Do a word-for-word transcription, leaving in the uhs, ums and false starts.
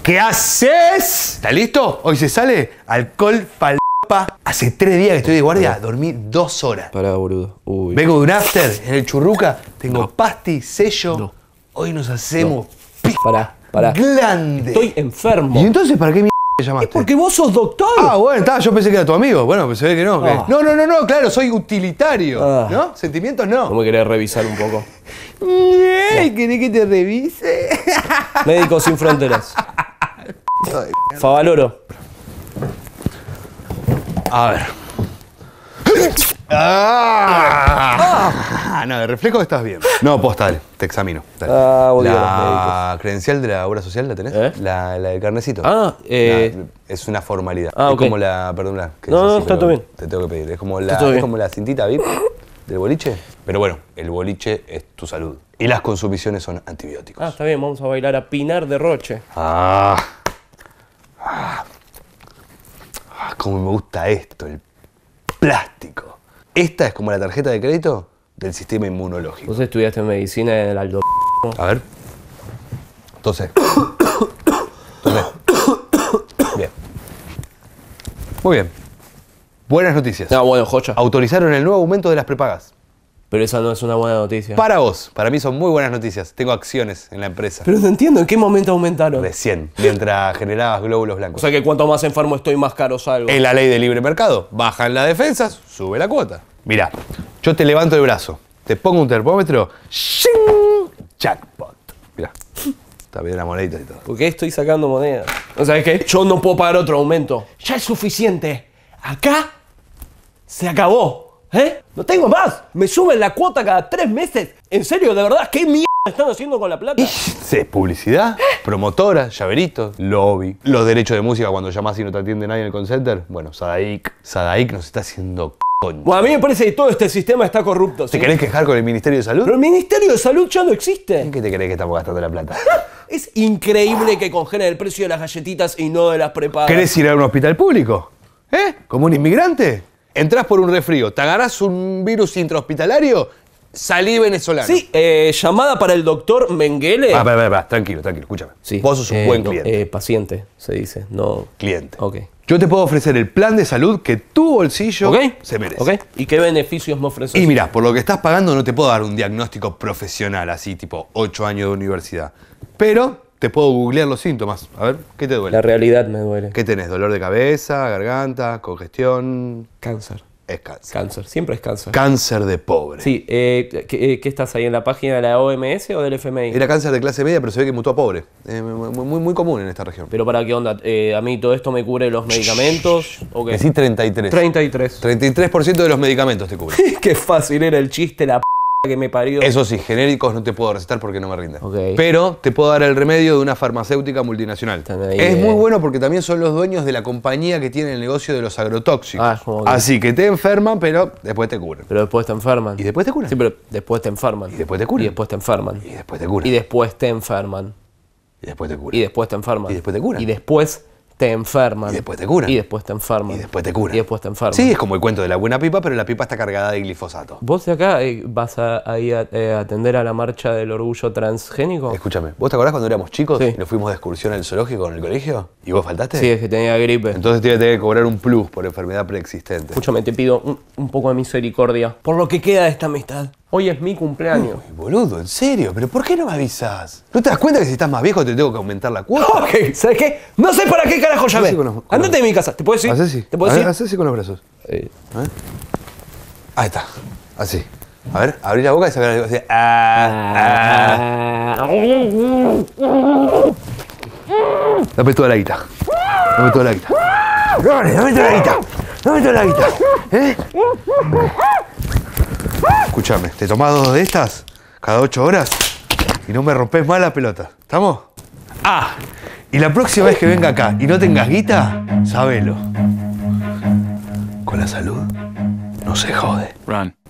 ¿Qué haces? ¿Estás listo? Hoy se sale alcohol palpa. Hace tres días que estoy de guardia, dormí dos horas. Pará, boludo. Uy. Vengo de un after en el Churruca, tengo No. pasti, sello. No. Hoy nos hacemos pi Pará, pará. grande. Estoy enfermo. ¿Y entonces para qué mierda me llamaste? Es porque vos sos doctor. Ah, bueno, está, yo pensé que era tu amigo. Bueno, pues se ve que no. Ah. que- No, no, no, no, claro, soy utilitario. Ah. ¿No? Sentimientos no. ¿No me querés revisar un poco? Ay, ¿querés que te revise? Médicos Sin Fronteras. Favaloro. A ver. Ah, no, de reflejo estás bien. No, postal, te examino. Dale. Ah, odio a los La credencial de la obra social, ¿la tenés? ¿Eh? La, la del carnecito. Ah, eh. La- es una formalidad. Ah, es ok. como la. Perdón, la- que No, sí, no, sí, está pero todo bien. Te tengo que pedir. Es como la, Está todo es bien. como la cintita V I P del boliche. Pero bueno, el boliche es tu salud. Y las consumiciones son antibióticos. Ah, está bien, vamos a bailar a Pinar de Roche. Ah. Ah. Ah, cómo me gusta esto, el plástico. Esta es como la tarjeta de crédito del sistema inmunológico. Vos estudiaste medicina en el Aldo. A ver. Entonces. Entonces. Bien. Muy bien. Buenas noticias. Ah, bueno, joya. Autorizaron el nuevo aumento de las prepagas. Pero esa no es una buena noticia. Para vos. Para mí son muy buenas noticias. Tengo acciones en la empresa. Pero no entiendo, ¿en qué momento aumentaron? Recién. Mientras generabas glóbulos O blancos. sea que cuanto más enfermo estoy, más caro salgo. En la ley de libre mercado, bajan las defensas, sube la cuota. Mirá, yo te levanto el brazo, te pongo un termómetro, ¡shing! Jackpot. Mirá, está bien la monedita y todo. ¿Por qué estoy sacando monedas? ¿O sabes qué? Yo no puedo pagar otro aumento. Ya es suficiente. Acá se acabó. ¿Eh? No tengo más. Me suben la cuota cada tres meses. ¿En serio? ¿De verdad? ¿Qué mierda están haciendo con la plata? Sí, publicidad, promotora, llaveritos, lobby, los derechos de música cuando llamás y no te atiende nadie en el call center. Bueno, Sadaic. Sadaic nos está haciendo concha. Bueno, a mí me parece que todo este sistema está corrupto. ¿sí? ¿Te querés quejar con el Ministerio de Salud? Pero el Ministerio de Salud ya no ¿En existe. qué te crees que estamos gastando la plata? Es increíble que congelen el precio de las galletitas y no de las prepagas. ¿Querés ir a un hospital público? ¿Eh? ¿Como un inmigrante? Entrás por un resfrío, te agarrás un virus intrahospitalario, salí venezolano. Sí, eh, llamada para el doctor Mengele. Ah, espera, espera, tranquilo, tranquilo, escúchame. Sí. Vos sos un Eh, buen no, cliente. eh, paciente, se dice, no... cliente. Ok. Yo te puedo ofrecer el plan de salud que tu bolsillo ¿Ok? se merece. ¿Ok? ¿Y qué beneficios me ofreces? Y mirá, por lo que estás pagando no te puedo dar un diagnóstico profesional, así tipo ocho años de universidad. Pero te puedo googlear los síntomas. A ver, ¿qué te duele? La realidad me duele. ¿Qué tenés? ¿Dolor de cabeza, garganta, congestión? Cáncer. Es cáncer. Cáncer, siempre es cáncer. Cáncer de pobre. Sí, eh, ¿qué, eh, ¿qué estás ahí en la página de la O M S o del F M I? Era cáncer de clase media, pero se ve que mutó a pobre. Eh, muy, muy, muy común en esta región. Pero para qué onda, eh, a mí todo esto me cubre los medicamentos. ¿O qué? Decí treinta y tres. treinta y tres. treinta y tres por ciento de los medicamentos te cubre. Qué fácil era el chiste, la p que me parió. Eso sí, genéricos no te puedo recetar porque no me rinden. Ok. Pero te puedo dar el remedio de una farmacéutica multinacional. Están ahí, Es eh. muy bueno porque también son los dueños de la compañía que tiene el negocio de los agrotóxicos. Ah, como que- Así que te enferman, pero después te curan. Pero después te enferman. ¿Y después te curan? Sí, pero después te enferman. Y después te curan. Y después te enferman. Y después te curan. Y después te enferman. Y después te curan. Y después te enferman. Y después te curan. Y después te enferman. Y después te curan. Y después te enferman. Y después te curan. Y después te enferman. Sí, es como el cuento de la buena pipa, pero la pipa está cargada de glifosato. ¿Vos de acá eh, vas a, a ir a eh, atender a la marcha del orgullo transgénico? Escúchame, ¿vos te acordás cuando éramos chicos Sí. y nos fuimos de excursión al zoológico con el colegio? ¿Y vos faltaste? Sí, es que tenía gripe. Entonces te iba a tener que cobrar un plus por enfermedad preexistente. Escúchame, te pido un, un poco de misericordia. Por lo que queda de esta amistad. Hoy es mi cumpleaños. Uy, boludo, ¿en serio? ¿Pero por qué no me avisás? ¿No te das cuenta que si estás más viejo te tengo que aumentar la cuota? Ok, ¿sabes qué? No sé para qué carajo llamé. Hacé con los- con Andate los- de mi casa. ¿Te puedo decir? Hacé así. ¿Te puedo A ver, decir? hacé así con los brazos. Eh, A ver. Ahí está. Así. A ver, abrí la boca y sacar así. Ah, ah. Dame toda la guita. Dame toda la guita. Dame, dame toda la guita. Dame toda la guita. ¿Eh? Escúchame, te tomás dos de estas cada ocho horas y no me rompes más la pelota. ¿Estamos? Ah, y la próxima vez que venga acá y no tengas guita, sabelo. Con la salud no se jode. Run.